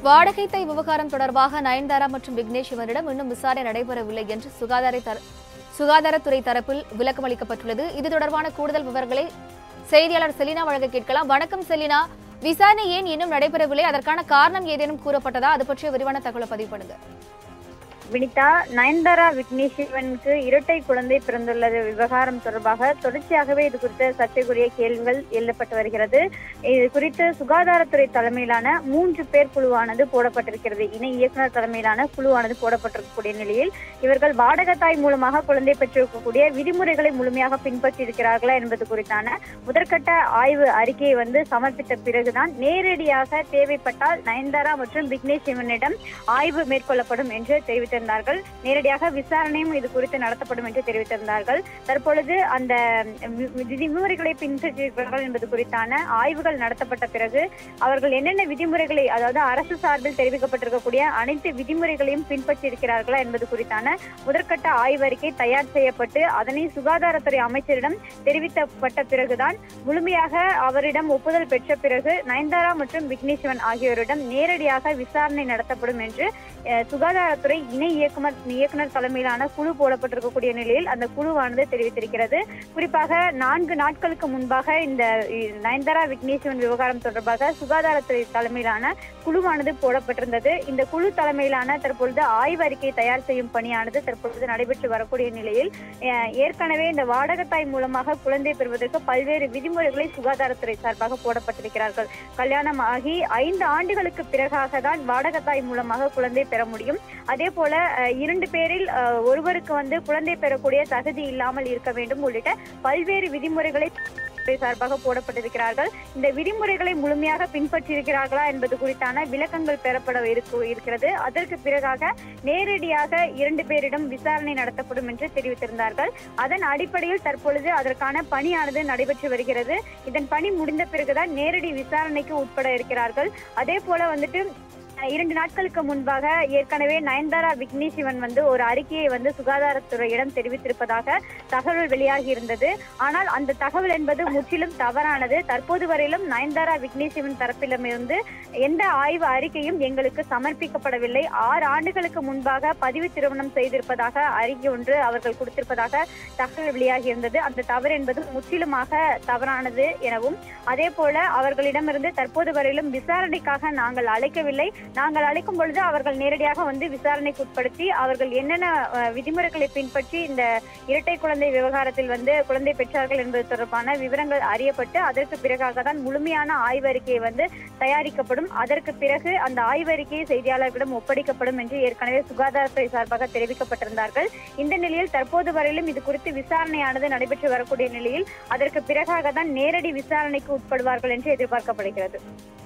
வாடகை தாய் விவகாரம் தொடர்பாக நயன்தாரா மற்றும் விக்னேஷ் சிவனிடம் இன்னும் விசாரணை நடைபெறவில்லை என்று சுகாதாரத்துறை தரப்பில் விளக்கம் அளிக்கப்பட்டுள்ளது. இது தொடர்பான கூடுதல் விவரங்களை செய்தியாளர் செலினா வழங்க கேட்கலாம். வணக்கம் செலினா, விசாரணை ஏன் இன்னும் நடைபெறவில்லை? அதற்கான காரணம் ஏதேனும் கூறப்பட்டதா? அது பற்றிய விரிவான தகவலை பதிவு பண்ணுங்க. வினிதா, நயன்தாரா விக்னேஷ் சிவனுக்கு இரட்டை குழந்தை பிறந்துள்ளது விவகாரம் தொடர்பாக தொடர்ச்சியாகவே இது குறித்த சர்ச்சைக்குரிய கேள்விகள் எழுப்பப்பட்டு வருகிறது. இது குறித்து சுகாதாரத்துறை தலைமையிலான 3 பேர் குழுவானது போடப்பட்டிருக்கிறது. இணை இயக்குநர் தலைமையிலான குழுவானது போடப்பட்டிருக்கக்கூடிய நிலையில் இவர்கள் வாடகத்தாய் மூலமாக குழந்தை பெற்றிருக்கக்கூடிய விதிமுறைகளை முழுமையாக பின்பற்றி இருக்கிறார்களா என்பது குறித்தான முதற்கட்ட ஆய்வு அறிக்கையை சமர்ப்பித்த பிறகுதான் நேரடியாக தேவைப்பட்டால் நயன்தாரா மற்றும் விக்னேஷ் சிவனிடம் ஆய்வு மேற்கொள்ளப்படும் என்று தெரிவித்தார். நேரடியாக விசாரணையும் இது குறித்து நடத்தப்படும் என்று தெரிவித்திருந்தார்கள். தற்பொழுது அந்த விதிமுறைகளை பின்பற்றியிருக்கிறார்கள் என்பது குறித்தான ஆய்வுகள் நடத்தப்பட்ட பிறகு அவர்கள் என்னென்ன விதிமுறைகளை, அதாவது அரசு சார்பில் தெரிவிக்கப்பட்டிருக்கக்கூடிய அனைத்து விதிமுறைகளையும் பின்பற்றியிருக்கிறார்களா என்பது குறித்தான முதற்கட்ட ஆய்வறிக்கை தயார் செய்யப்பட்டு அதனை சுகாதாரத்துறை அமைச்சரிடம் தெரிவிக்கப்பட்ட பிறகுதான் முழுமையாக அவரிடம் ஒப்புதல் பெற்ற பிறகு நயன்தாரா மற்றும் விக்னேஷ் சிவன் ஆகியோரிடம் நேரடியாக விசாரணை நடத்தப்படும் என்று சுகாதாரத்துறை இணை இயக்குனர் தலைமையிலான குழு போடப்பட்டிருக்கக்கூடிய நிலையில் அந்த குழுவானது தெரிவித்திருக்கிறது. குறிப்பாக 4 நாட்களுக்கு முன்பாக இந்த நயன்தாரா விக்னேஷ் சிவன் விவகாரம் தொடர்பாக சுகாதாரத்துறை தலைமையிலான குழுவானது போடப்பட்டிருந்தது. இந்த குழு தலைமையிலான தற்பொழுது ஆய்வறிக்கை தயார் செய்யும் பணியானது தற்பொழுது நடைபெற்று வரக்கூடிய நிலையில் ஏற்கனவே இந்த வாடகத்தாய் மூலமாக குழந்தை பெறுவதற்கு பல்வேறு விதிமுறைகளை சுகாதாரத்துறை சார்பாக போடப்பட்டிருக்கிறார்கள். கல்யாணம் ஆகி 5 ஆண்டுகளுக்கு பிறகாக தான் வாடகத்தாய் மூலமாக குழந்தை பெற முடியும். அதே போல 2 பேரில் ஒருவருக்கு குழந்தை பெறக்கூடிய தகுதி இல்லாமல் இருக்க வேண்டும் உள்ளிட்ட பல்வேறு விதிமுறைகளை சார்பாக போடப்பட்டிருக்கிறார்கள். இந்த விதிமுறைகளை முழுமையாக பின்பற்றியிருக்கிறார்களா என்பது குறித்தான விளக்கங்கள் பெறப்பட இருக்கிறது. அதற்கு பிறகாக நேரடியாக 2 பேரிடம் விசாரணை நடத்தப்படும் என்று தெரிவித்திருந்தார்கள். அதன் அடிப்படையில் தற்பொழுது அதற்கான பணியானது நடைபெற்று வருகிறது. இதன் பணி முடிந்த பிறகுதான் நேரடி விசாரணைக்கு உட்பட இருக்கிறார்கள். அதே போல 2 நாட்களுக்கு முன்பாக ஏற்கனவே நயன்தாரா விக்னேஷ் சிவன் ஒரு அறிக்கையை சுகாதாரத்துறையிடம் தெரிவித்திருப்பதாக தகவல் வெளியாகி இருந்தது. ஆனால் அந்த தகவல் என்பது முற்றிலும் தவறானது. தற்போது வரையிலும் நயன்தாரா விக்னேஷ் சிவன் தரப்பிலிருந்து எந்த ஆய்வு அறிக்கையும் எங்களுக்கு சமர்ப்பிக்கப்படவில்லை. 6 ஆண்டுகளுக்கு முன்பாக பதிவு திருமணம் செய்திருப்பதாக அறிக்கை ஒன்று அவர்கள் கொடுத்திருப்பதாக தகவல் வெளியாகி இருந்தது. அந்த தவறு என்பது முற்றிலுமாக தவறானது எனவும், அதே போல அவர்களிடமிருந்து தற்போது வரையிலும் விசாரணைக்காக நாங்கள் அழைக்கவில்லை. நாங்கள் அழைக்கும் பொழுது அவர்கள் நேரடியாக விசாரணைக்கு உட்படுத்தி அவர்கள் என்னென்ன விதிமுறைகளை பின்பற்றி இந்த இரட்டை குழந்தை விவகாரத்தில் குழந்தை பெற்றார்கள் என்பது தொடர்பான விவரங்கள் அறியப்பட்டு அதற்கு பிறகாக தான் முழுமையான ஆய்வறிக்கையை தயாரிக்கப்படும். அதற்கு பிறகு அந்த ஆய்வறிக்கையை செய்தியாளர்களிடம் ஒப்படைக்கப்படும் என்று ஏற்கனவே சுகாதாரத்துறை சார்பாக தெரிவிக்கப்பட்டிருந்தார்கள். இந்த நிலையில் தற்போது வரையிலும் இது குறித்து விசாரணையானது நடைபெற்று வரக்கூடிய நிலையில் அதற்கு பிறகாக தான் நேரடி விசாரணைக்கு உட்படுவார்கள் என்று எதிர்பார்க்கப்படுகிறது.